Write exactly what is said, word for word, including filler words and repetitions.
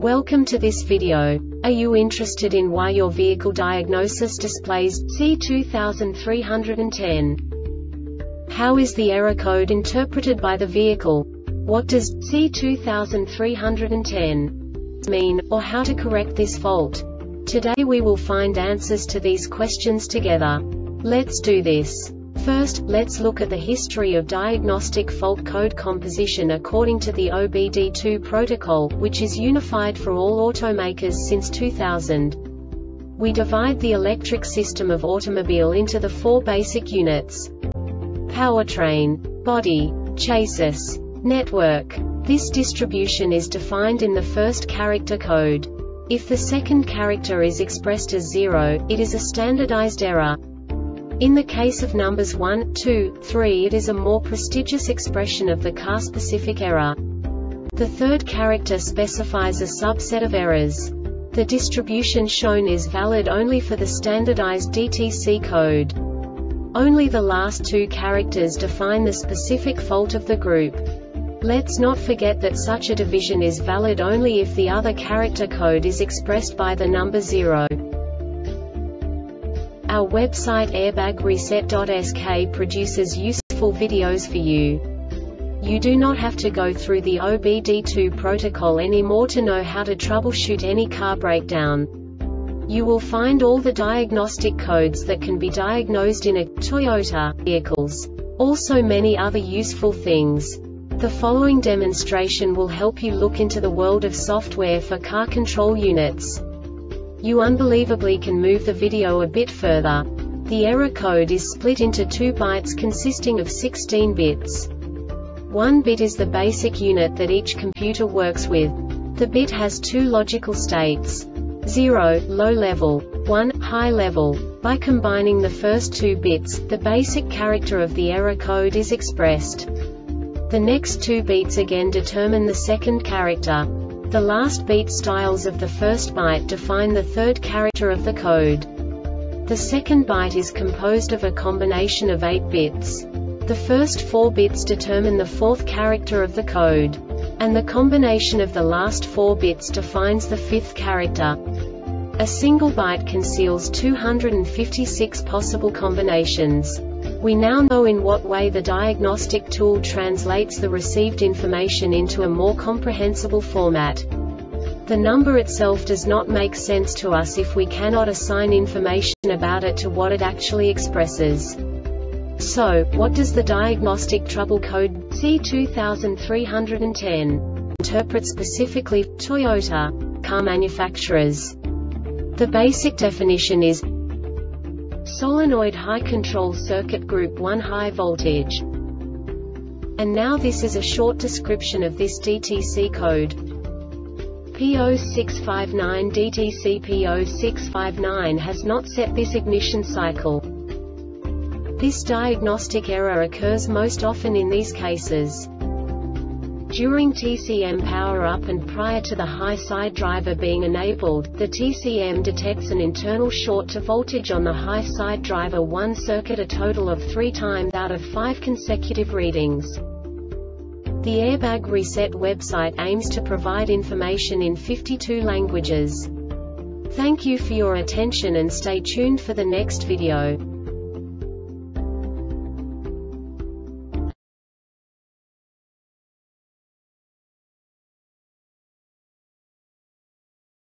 Welcome to this video. Are you interested in why your vehicle diagnosis displays C two three one zero? How is the error code interpreted by the vehicle? What does C two three one zero mean, or how to correct this fault? Today we will find answers to these questions together. Let's do this. First, let's look at the history of diagnostic fault code composition according to the O B D two protocol, which is unified for all automakers since two thousand. We divide the electric system of automobile into the four basic units: powertrain, body, chassis, network. This distribution is defined in the first character code. If the second character is expressed as zero, it is a standardized error. In the case of numbers one, two, three, it is a more prestigious expression of the car-specific error. The third character specifies a subset of errors. The distribution shown is valid only for the standardized D T C code. Only the last two characters define the specific fault of the group. Let's not forget that such a division is valid only if the other character code is expressed by the number zero. Our website airbag reset dot S K produces useful videos for you. You do not have to go through the O B D two protocol anymore to know how to troubleshoot any car breakdown. You will find all the diagnostic codes that can be diagnosed in a Toyota vehicles. Also many other useful things. The following demonstration will help you look into the world of software for car control units. You unbelievably can move the video a bit further. The error code is split into two bytes consisting of sixteen bits. One bit is the basic unit that each computer works with. The bit has two logical states: zero, low level, one, high level. By combining the first two bits, the basic character of the error code is expressed. The next two bits again determine the second character. The last beat styles of the first byte define the third character of the code. The second byte is composed of a combination of eight bits. The first four bits determine the fourth character of the code. And the combination of the last four bits defines the fifth character. A single byte conceals two hundred fifty-six possible combinations. We now know in what way the diagnostic tool translates the received information into a more comprehensible format. The number itself does not make sense to us if we cannot assign information about it to what it actually expresses. So, what does the diagnostic trouble code C two three one zero interpret specifically for Toyota car manufacturers? The basic definition is solenoid high control circuit group one high voltage. And now this is a short description of this D T C code. P zero six five nine D T C P zero six five nine has not set this ignition cycle. This diagnostic error occurs most often in these cases: during T C M power-up and prior to the high side driver being enabled, the T C M detects an internal short to voltage on the high side driver one circuit a total of three times out of five consecutive readings. The Airbag Reset website aims to provide information in fifty-two languages. Thank you for your attention and stay tuned for the next video.